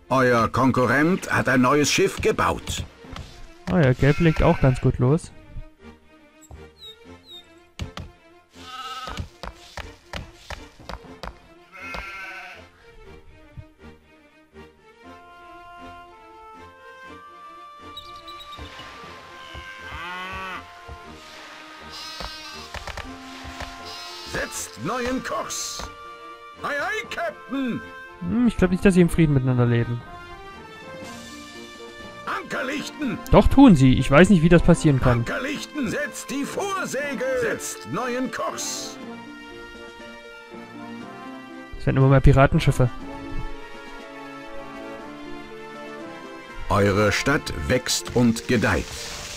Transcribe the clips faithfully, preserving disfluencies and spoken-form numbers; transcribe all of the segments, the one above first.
Euer Konkurrent hat ein neues Schiff gebaut. Ah ja, Gelb legt auch ganz gut los. Setzt neuen Kurs. Ei, ei, Captain. Hm, ich glaube nicht, dass sie im Frieden miteinander leben. Ankerlichten. Doch tun sie. Ich weiß nicht, wie das passieren kann. Ankerlichten. Setzt die Vorsegel. Setzt neuen Kurs. Es werden immer mehr Piratenschiffe. Eure Stadt wächst und gedeiht.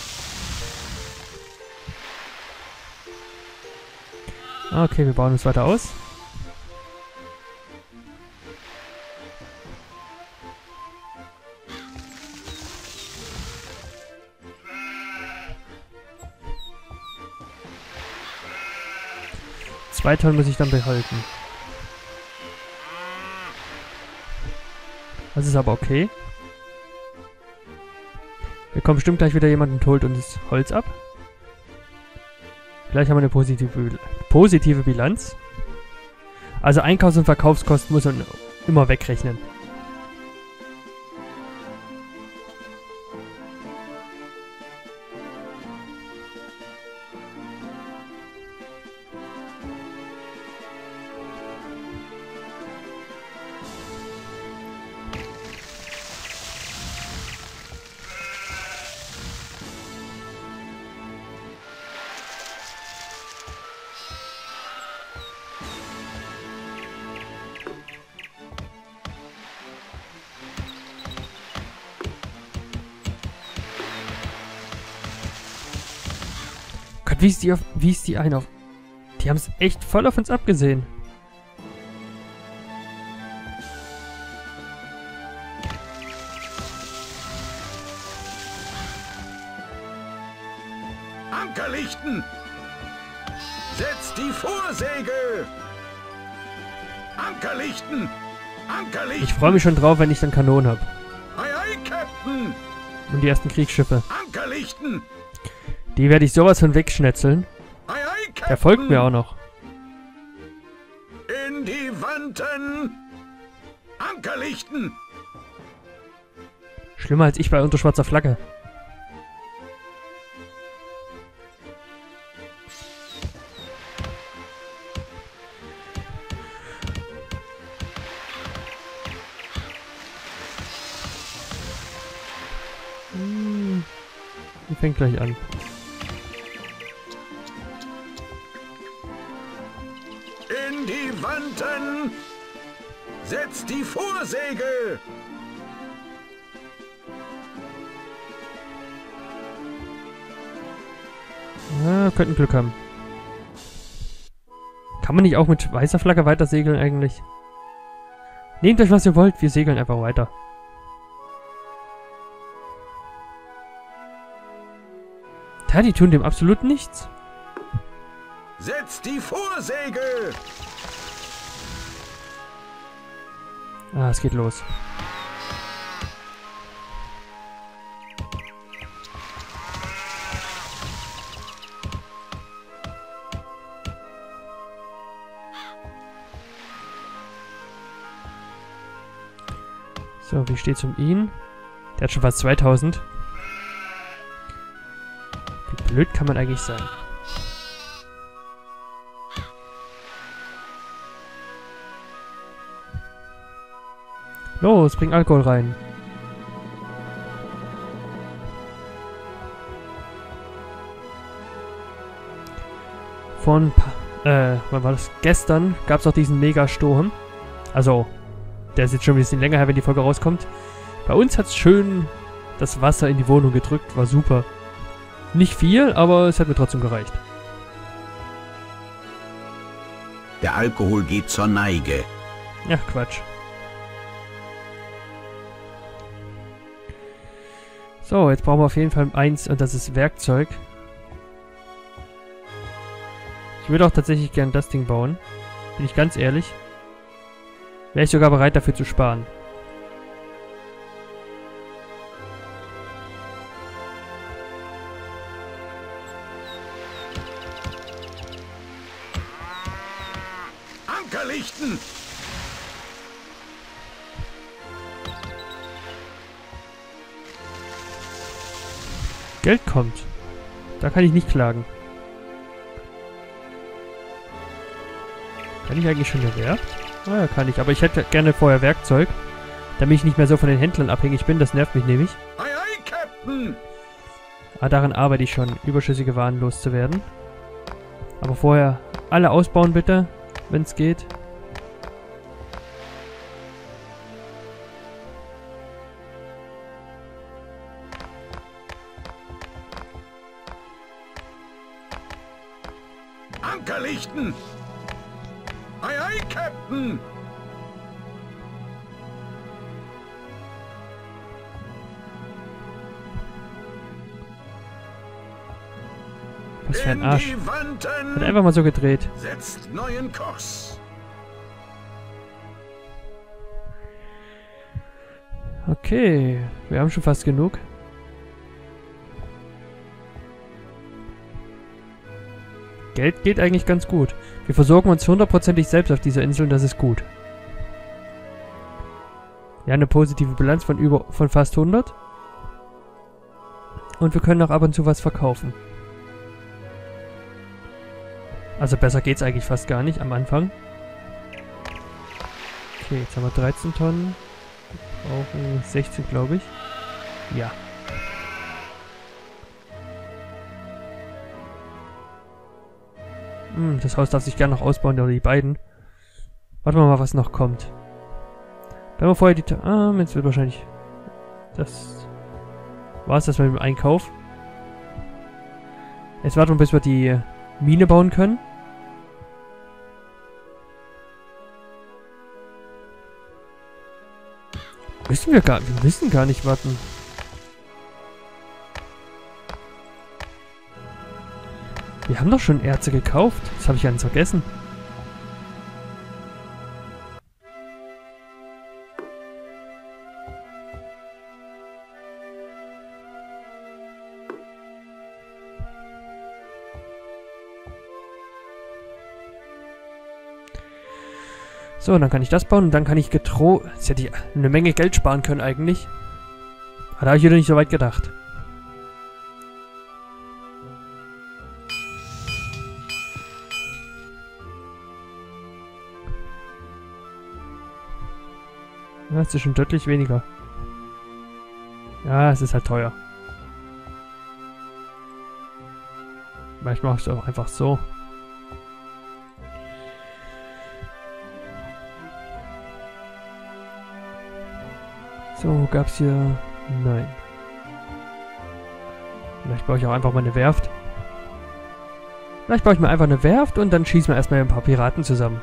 Okay, wir bauen uns weiter aus. Zwei Tonnen muss ich dann behalten. Das ist aber okay. Wir kommen bestimmt gleich wieder jemand und holt uns Holz ab. Vielleicht haben wir eine positive, positive Bilanz. Also Einkaufs- und Verkaufskosten muss man immer wegrechnen. Gott, wie ist die auf, wie ist die ein auf... Die haben es echt voll auf uns abgesehen. Ankerlichten. Setzt die Vorsegel. Ankerlichten. Ankerlichten. Ich freue mich schon drauf, wenn ich dann Kanonen habe. Ei, ei, Captain. Und die ersten Kriegsschiffe. Ankerlichten. Die werde ich sowas von wegschnetzeln. Ei, ei, Captain. Der folgt mir auch noch. In die Wanten. Ankerlichten. Schlimmer als ich bei unter schwarzer Flagge. Hm, die fängt gleich an. In die Wanten. Setzt die Vorsegel. Ja, könnten Glück haben. Kann man nicht auch mit weißer Flagge weiter segeln eigentlich? Nehmt euch, was ihr wollt, wir segeln einfach weiter. Ja, die tun dem absolut nichts. Setzt die Vorsegel. Ah, es geht los. So, wie steht's um ihn? Der hat schon fast zweitausend. Wie blöd kann man eigentlich sein? Los, bring Alkohol rein. Von, äh, wann war das? Gestern gab es auch diesen Megasturm. Also, der ist jetzt schon ein bisschen länger her, wenn die Folge rauskommt. Bei uns hat es schön das Wasser in die Wohnung gedrückt. War super. Nicht viel, aber es hat mir trotzdem gereicht. Der Alkohol geht zur Neige. Ach, Quatsch. So, jetzt brauchen wir auf jeden Fall eins und das ist Werkzeug. Ich würde auch tatsächlich gern das Ding bauen. Bin ich ganz ehrlich. Wäre ich sogar bereit dafür zu sparen. Ankerlichten! Geld kommt. Da kann ich nicht klagen. Kann ich eigentlich schon eine Werft? Ah, ja, kann ich. Aber ich hätte gerne vorher Werkzeug, damit ich nicht mehr so von den Händlern abhängig bin. Das nervt mich nämlich. Ei, ei, Captain! Ah, daran arbeite ich schon, überschüssige Waren loszuwerden. Aber vorher alle ausbauen bitte, wenn es geht. Ankerlichten! Ei, ei, Captain! Was für ein Arsch. In die Wanten! Hat einfach mal so gedreht. Setzt neuen Kurs! Okay, wir haben schon fast genug. Geld geht eigentlich ganz gut. Wir versorgen uns hundertprozentig selbst auf dieser Insel und das ist gut. Ja, eine positive Bilanz von über von fast hundert. Und wir können auch ab und zu was verkaufen. Also besser geht's eigentlich fast gar nicht am Anfang. Okay, jetzt haben wir dreizehn Tonnen. Wir brauchen sechzehn, glaube ich. Ja. Hm, das Haus darf sich gerne noch ausbauen, oder die beiden. Warten wir mal, was noch kommt. Bleiben wir vorher die... Ta ah, jetzt wird wahrscheinlich... Das... War es das mit dem Einkauf? Jetzt warten wir, bis wir die Mine bauen können. Müssen wir gar... Wir müssen gar nicht warten. Wir haben doch schon Erze gekauft. Das habe ich ganz vergessen. So, dann kann ich das bauen und dann kann ich getro... Jetzt hätte ich eine Menge Geld sparen können eigentlich. Aber da habe ich wieder nicht so weit gedacht. Ja, es ist schon deutlich weniger. Ja, es ist halt teuer. Vielleicht mache ich es auch einfach so. So, gab's hier... Nein. Vielleicht baue ich auch einfach mal eine Werft. Vielleicht baue ich mir einfach eine Werft und dann schießen wir erstmal ein paar Piraten zusammen.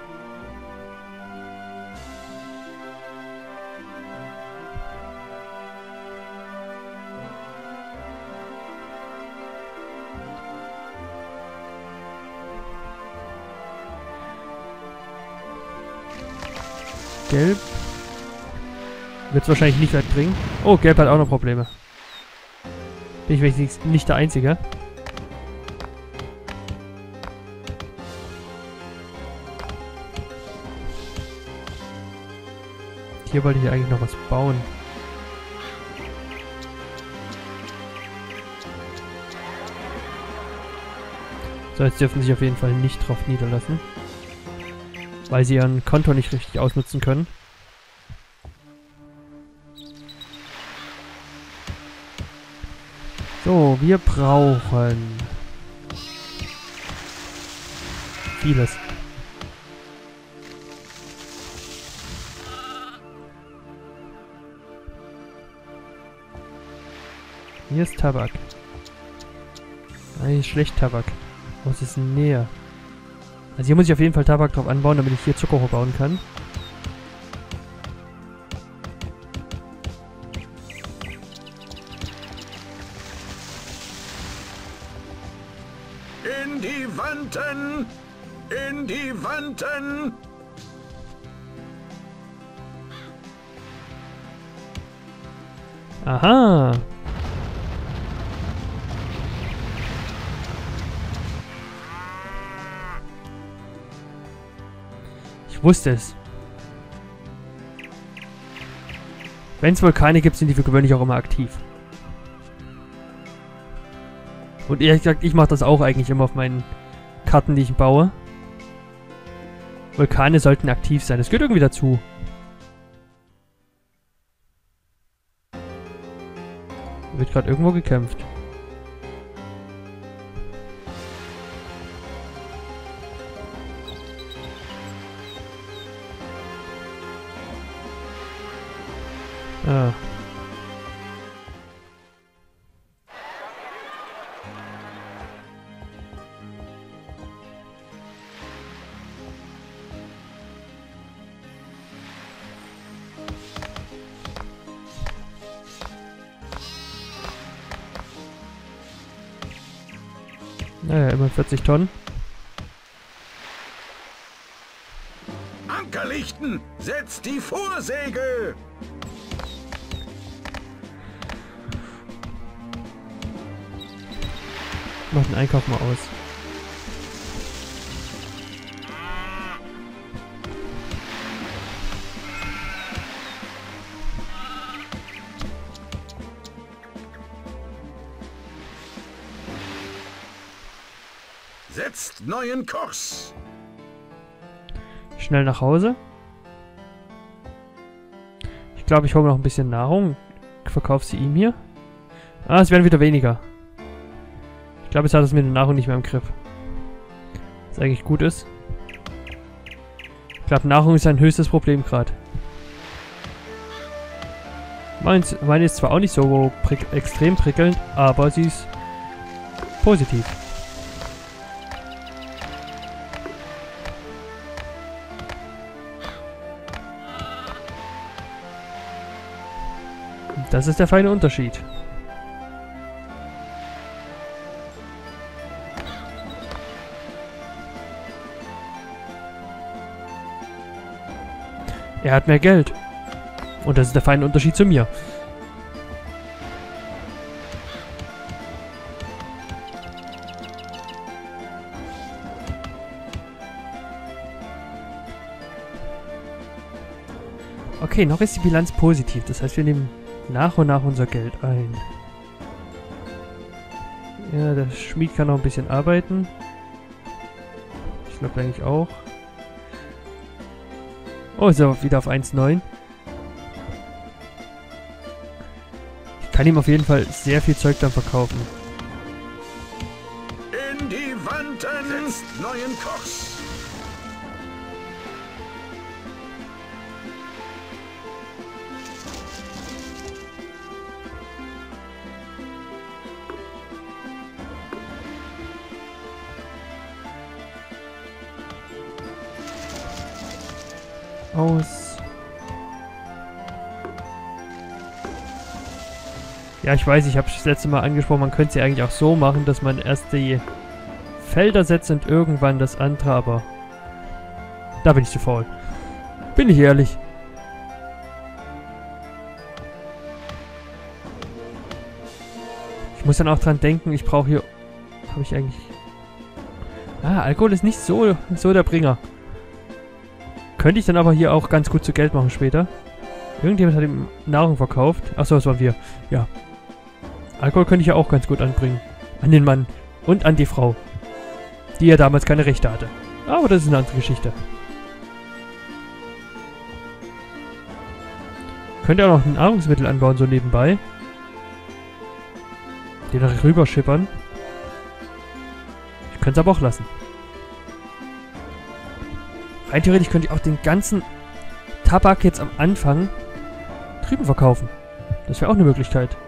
Gelb. Wird es wahrscheinlich nicht weit bringen. Oh, Gelb hat auch noch Probleme. Bin ich wenigstens nicht der Einzige. Hier wollte ich eigentlich noch was bauen. So, jetzt dürfen sie sich auf jeden Fall nicht drauf niederlassen. Weil sie ihren Konto nicht richtig ausnutzen können. So, wir brauchen vieles. Hier ist Tabak. Ah, hier ist schlecht Tabak. Was ist denn näher? Also hier muss ich auf jeden Fall Tabak drauf anbauen, damit ich hier Zuckerrohr bauen kann. In die Wanten! In die Wanten! Aha! Ich Ich wusste es. Wenn es Vulkane gibt, sind die für gewöhnlich auch immer aktiv. Und ehrlich gesagt, ich mache das auch eigentlich immer auf meinen Karten, die ich baue. Vulkane sollten aktiv sein. Das gehört irgendwie dazu. Da wird gerade irgendwo gekämpft. Ah. Naja, immer vierzig Tonnen. Anker lichten! Setzt die Vorsegel! Mach den Einkauf mal aus. Setzt neuen Kurs! Schnell nach Hause. Ich glaube, ich hole mir noch ein bisschen Nahrung. Verkaufe sie ihm hier. Ah, es werden wieder weniger. Ich glaube, jetzt hat es mit der Nahrung nicht mehr im Griff. Was eigentlich gut ist. Ich glaube, Nahrung ist sein höchstes Problem gerade. Meine ist zwar auch nicht so prick extrem prickelnd, aber sie ist positiv. Das ist der feine Unterschied. Er hat mehr Geld. Und das ist der feine Unterschied zu mir. Okay, noch ist die Bilanz positiv. Das heißt, wir nehmen nach und nach unser Geld ein. Ja, der Schmied kann noch ein bisschen arbeiten. Ich glaube eigentlich auch. Oh, ist er wieder auf eins Komma neun. Ich kann ihm auf jeden Fall sehr viel Zeug dann verkaufen. In die Wanten! Setzt neuen Kurs! Aus. Ja, ich weiß, ich habe das letzte Mal angesprochen, man könnte es ja eigentlich auch so machen, dass man erst die Felder setzt und irgendwann das andere, aber da bin ich zu faul. Bin ich ehrlich. Ich muss dann auch dran denken, ich brauche hier... Habe ich eigentlich... Ah, Alkohol ist nicht so, so der Bringer. Könnte ich dann aber hier auch ganz gut zu Geld machen später. Irgendjemand hat ihm Nahrung verkauft. Achso, das waren wir. Ja. Alkohol könnte ich ja auch ganz gut anbringen. An den Mann. Und an die Frau. Die ja damals keine Rechte hatte. Aber das ist eine andere Geschichte. Könnt ihr auch noch Nahrungsmittel anbauen, so nebenbei. Die noch rüber schippern. Ich könnte es aber auch lassen. Rein theoretisch könnte ich auch den ganzen Tabak jetzt am Anfang drüben verkaufen. Das wäre auch eine Möglichkeit.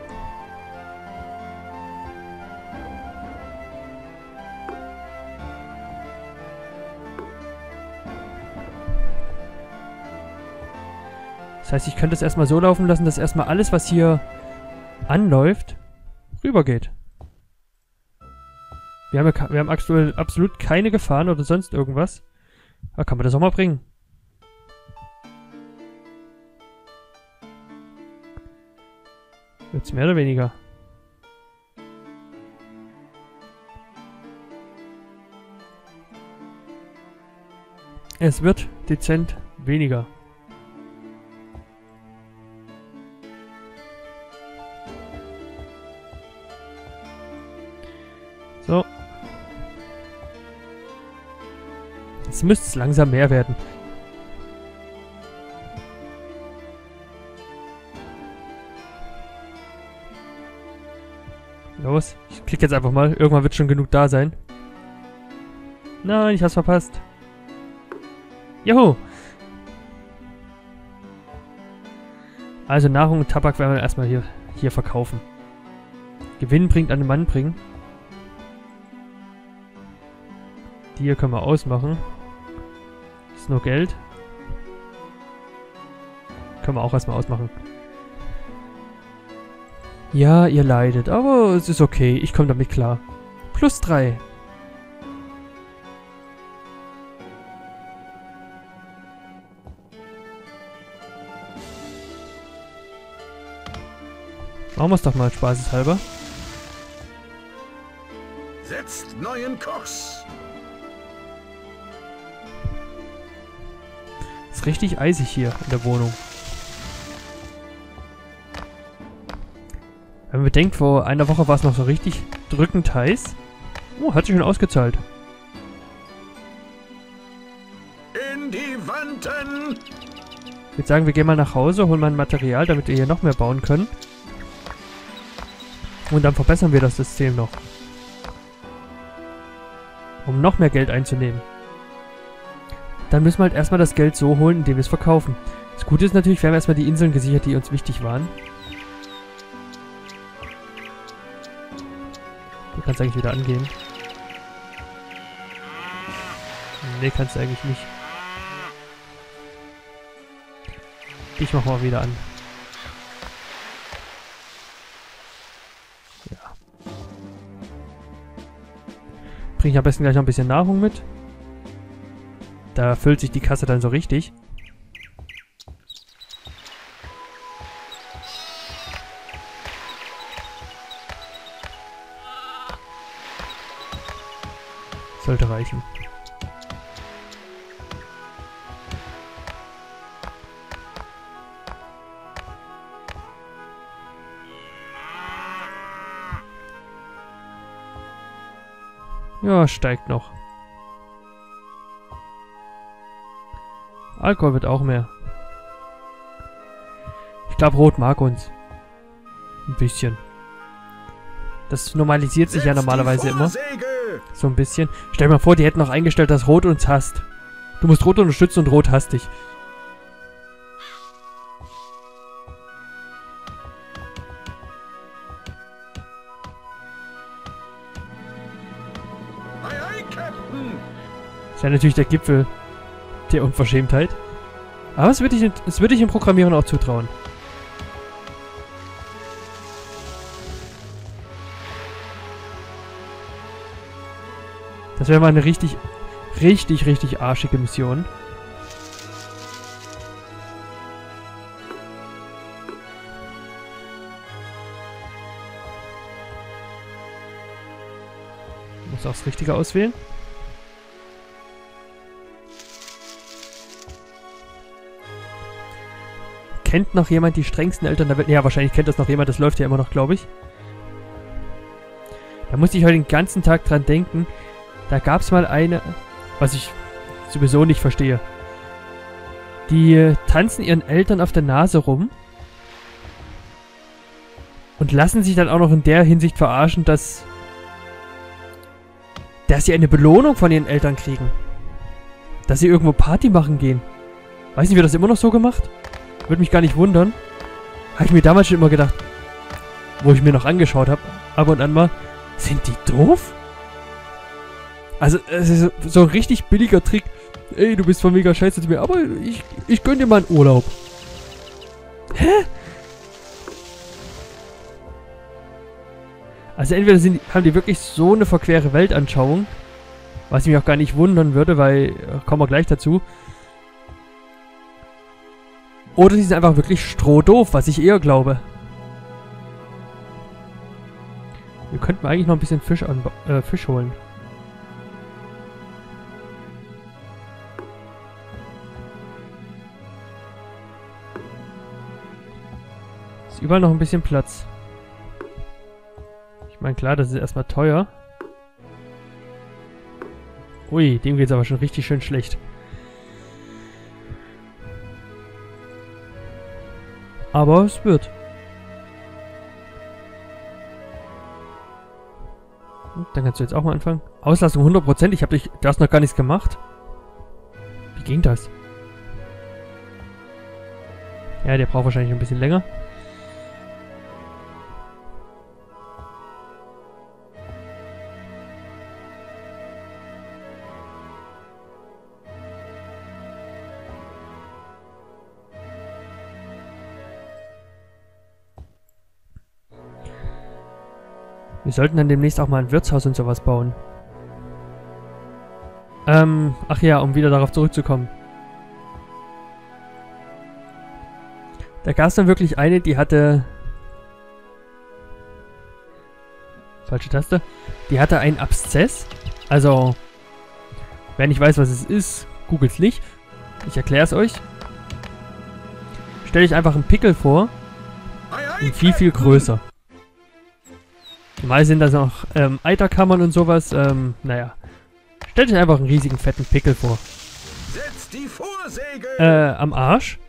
Das heißt, ich könnte es erstmal so laufen lassen, dass erstmal alles, was hier anläuft, rübergeht. Wir haben, ja, wir haben aktuell absolut keine Gefahren oder sonst irgendwas. Da kann man das auch mal bringen. Jetzt mehr oder weniger. Es wird dezent weniger. So. Jetzt müsste es langsam mehr werden. Los, ich klicke jetzt einfach mal. Irgendwann wird schon genug da sein. Nein, ich hab's verpasst. Juhu! Also Nahrung und Tabak werden wir erstmal hier, hier verkaufen. Gewinn bringt an den Mann bringen. Die hier können wir ausmachen. Das ist nur Geld. Können wir auch erstmal ausmachen. Ja, ihr leidet, aber es ist okay. Ich komme damit klar. Plus drei. Machen wir es doch mal spaßeshalber. Setzt neuen Kochs. Ist richtig eisig hier in der Wohnung. Wenn man bedenkt, vor einer Woche war es noch so richtig drückend heiß. Oh, hat sich schon ausgezahlt. In die Wanten. Ich würde sagen, wir gehen mal nach Hause, holen mal ein Material, damit wir hier noch mehr bauen können. Und dann verbessern wir das System noch. Um noch mehr Geld einzunehmen. Dann müssen wir halt erstmal das Geld so holen, indem wir es verkaufen. Das Gute ist natürlich, wir haben erstmal die Inseln gesichert, die uns wichtig waren. Du kannst eigentlich wieder angehen. Nee, kannst du eigentlich nicht. Ich mach mal wieder an. Ja. Bring ich am besten gleich noch ein bisschen Nahrung mit. Da füllt sich die Kasse dann so richtig. Sollte reichen. Ja, steigt noch. Alkohol wird auch mehr. Ich glaube, Rot mag uns. Ein bisschen. Das normalisiert sich ja normalerweise immer. So ein bisschen. Stell dir mal vor, die hätten noch eingestellt, dass Rot uns hasst. Du musst Rot unterstützen und Rot hasst dich. Das ist ja natürlich der Gipfel der Unverschämtheit. Aber es würde ich, es würde ich im Programmieren auch zutrauen. Das wäre mal eine richtig, richtig, richtig arschige Mission. Ich muss auch das Richtige auswählen. Kennt noch jemand die strengsten Eltern der Welt? Ja, wahrscheinlich kennt das noch jemand. Das läuft ja immer noch, glaube ich. Da musste ich heute den ganzen Tag dran denken. Da gab es mal eine, was ich sowieso nicht verstehe. Die äh, tanzen ihren Eltern auf der Nase rum und lassen sich dann auch noch in der Hinsicht verarschen, dass, dass sie eine Belohnung von ihren Eltern kriegen. Dass sie irgendwo Party machen gehen. Weiß nicht, wird das immer noch so gemacht? Würde mich gar nicht wundern. Habe ich mir damals schon immer gedacht, wo ich mir noch angeschaut habe, ab und an mal, sind die doof? Also, es ist so ein richtig billiger Trick. Ey, du bist voll mega scheiße zu mir, aber ich, ich gönn dir mal einen Urlaub. Hä? Also entweder sind, haben die wirklich so eine verquere Weltanschauung, was mich auch gar nicht wundern würde, weil, kommen wir gleich dazu. Oder sie sind einfach wirklich strohdoof, was ich eher glaube. Wir könnten eigentlich noch ein bisschen Fisch, an, äh, Fisch holen. Ist überall noch ein bisschen Platz. Ich meine, klar, das ist erstmal teuer. Ui, dem geht's aber schon richtig schön schlecht. Aber es wird. Dann kannst du jetzt auch mal anfangen. Auslastung hundert Prozent. Ich habe dich... Du hast noch gar nichts gemacht. Wie ging das? Ja, der braucht wahrscheinlich ein bisschen länger. Wir sollten dann demnächst auch mal ein Wirtshaus und sowas bauen. Ähm, ach ja, um wieder darauf zurückzukommen. Da gab es dann wirklich eine, die hatte... Falsche Taste. Die hatte einen Abszess. Also, wer nicht weiß, was es ist, googelt's nicht. Ich erkläre es euch. Stellt euch einfach einen Pickel vor. Und viel, viel größer. Normal sind das noch ähm, Eiterkammern und sowas. Ähm, naja. Stellt euch einfach einen riesigen, fetten Pickel vor. Setzt die Vorsegel! Äh, am Arsch.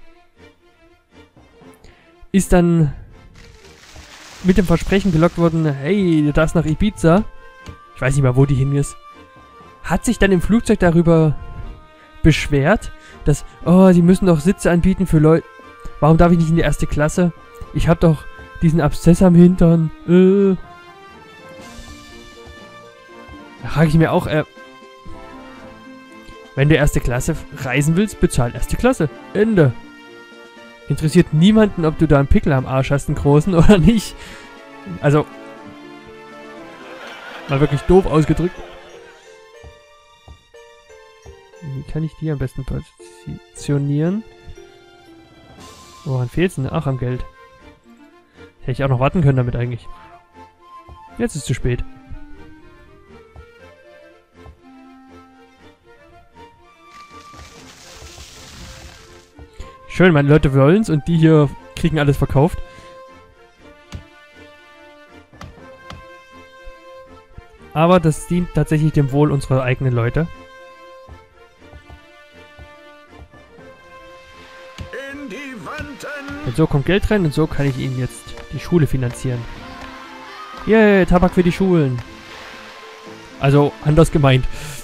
Ist dann mit dem Versprechen gelockt worden, hey, du darfst nach Ibiza. Ich weiß nicht mal, wo die hin ist. Hat sich dann im Flugzeug darüber beschwert, dass, oh, sie müssen doch Sitze anbieten für Leute. Warum darf ich nicht in die erste Klasse? Ich hab doch diesen Abszess am Hintern. Äh. Da frage ich mir auch, äh, wenn du erste Klasse reisen willst, bezahl erste Klasse. Ende. Interessiert niemanden, ob du da einen Pickel am Arsch hast, einen großen oder nicht. Also, mal wirklich doof ausgedrückt. Wie kann ich die am besten positionieren? Woran fehlt's denn? Ach, am Geld. Hätte ich auch noch warten können damit eigentlich. Jetzt ist es zu spät. Schön, meine Leute wollen's und die hier kriegen alles verkauft. Aber das dient tatsächlich dem Wohl unserer eigenen Leute. In die Wanten! Und so kommt Geld rein und so kann ich ihnen jetzt die Schule finanzieren. Yay, Tabak für die Schulen. Also, anders gemeint.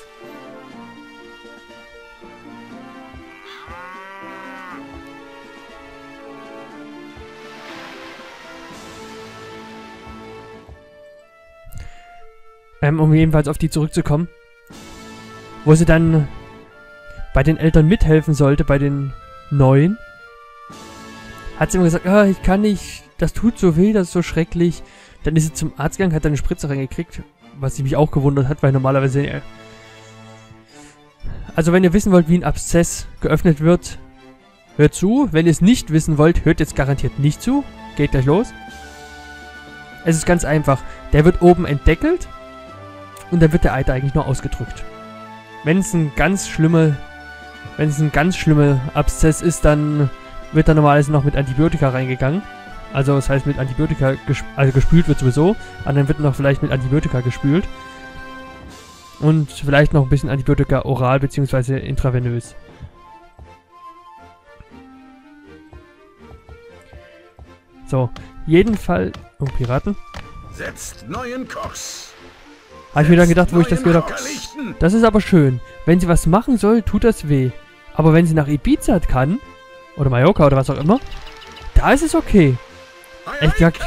Ähm, um jedenfalls auf die zurückzukommen. Wo sie dann bei den Eltern mithelfen sollte, bei den Neuen. Hat sie immer gesagt, ah, ich kann nicht, das tut so weh, das ist so schrecklich. Dann ist sie zum Arzt gegangen, hat dann eine Spritze reingekriegt, was sie mich auch gewundert hat, weil normalerweise... Äh also wenn ihr wissen wollt, wie ein Abszess geöffnet wird, hört zu. Wenn ihr es nicht wissen wollt, hört jetzt garantiert nicht zu. Geht gleich los. Es ist ganz einfach. Der wird oben entdeckelt. Und dann wird der Eiter eigentlich nur ausgedrückt. Wenn es ein ganz schlimme, wenn es ein ganz schlimmer Abszess ist, dann wird da normalerweise noch mit Antibiotika reingegangen. Also das heißt mit Antibiotika, gesp also gespült wird sowieso, und dann wird noch vielleicht mit Antibiotika gespült. Und vielleicht noch ein bisschen Antibiotika oral bzw. intravenös. So, jedenfalls... Oh, Piraten. Setzt neuen Kochs. Habe ich mir dann gedacht, wo ich das gehört habe. Das ist aber schön. Wenn sie was machen soll, tut das weh. Aber wenn sie nach Ibiza kann, oder Mallorca oder was auch immer, da ist es okay. Echt gesagt,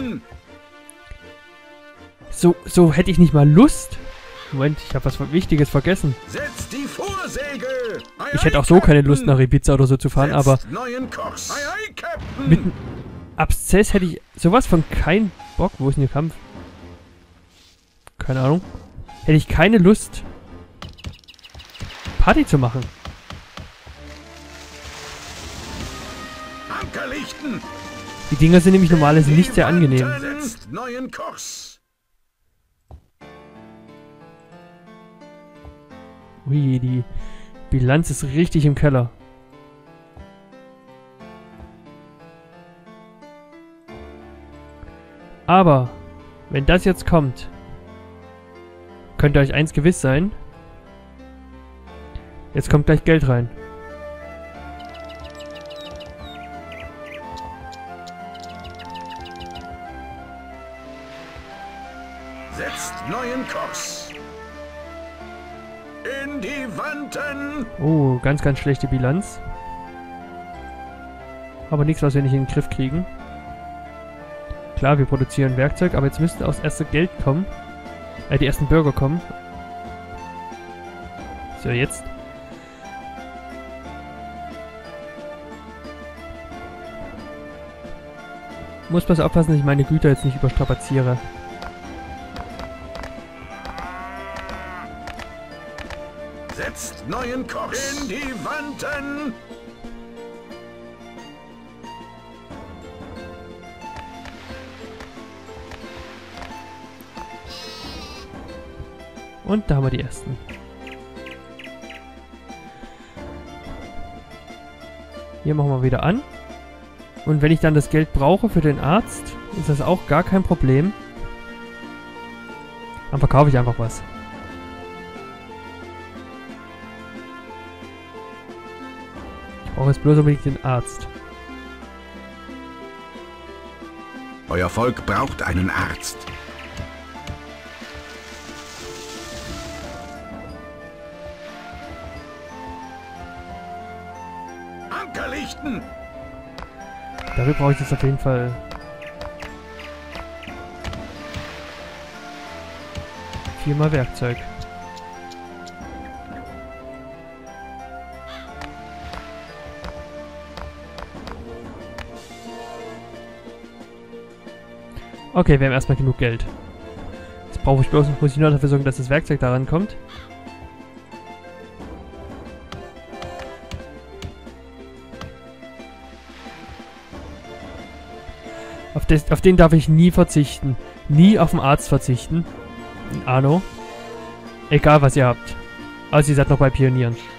so, so hätte ich nicht mal Lust. Moment, ich habe was Wichtiges vergessen. Setzt die Vorsegel. Ich hätte auch so keine Lust, nach Ibiza oder so zu fahren, aber mit einem Abszess hätte ich sowas von keinen Bock. Wo ist denn der Kampf? Keine Ahnung. Hätte ich keine Lust, Party zu machen. Die Dinger sind nämlich normalerweise nicht sehr angenehm. Ui, die Bilanz ist richtig im Keller. Aber, wenn das jetzt kommt, könnt ihr euch eins gewiss sein. Jetzt kommt gleich Geld rein. Setzt neuen Kurs. In die Wanten. Oh, ganz, ganz schlechte Bilanz. Aber nichts, was wir nicht in den Griff kriegen. Klar, wir produzieren Werkzeug, aber jetzt müsste auch das erste Geld kommen. Äh, die ersten Bürger kommen. So, jetzt. Muss bloß aufpassen, dass ich meine Güter jetzt nicht überstrapaziere. Setzt neuen Kurs. In die Wanten. Und da haben wir die ersten. Hier machen wir wieder an. Und wenn ich dann das Geld brauche für den Arzt, ist das auch gar kein Problem. Dann verkaufe ich einfach was. Ich brauche jetzt bloß unbedingt den Arzt. Euer Volk braucht einen Arzt. Anker lichten! Dafür brauche ich jetzt auf jeden Fall viermal Werkzeug. Okay, wir haben erstmal genug Geld. Jetzt brauche ich bloß, muss ich nur dafür sorgen, dass das Werkzeug daran kommt. Auf, des, auf den darf ich nie verzichten. Nie auf den Arzt verzichten. Arno. Egal, was ihr habt. Also ihr seid noch bei Pionieren.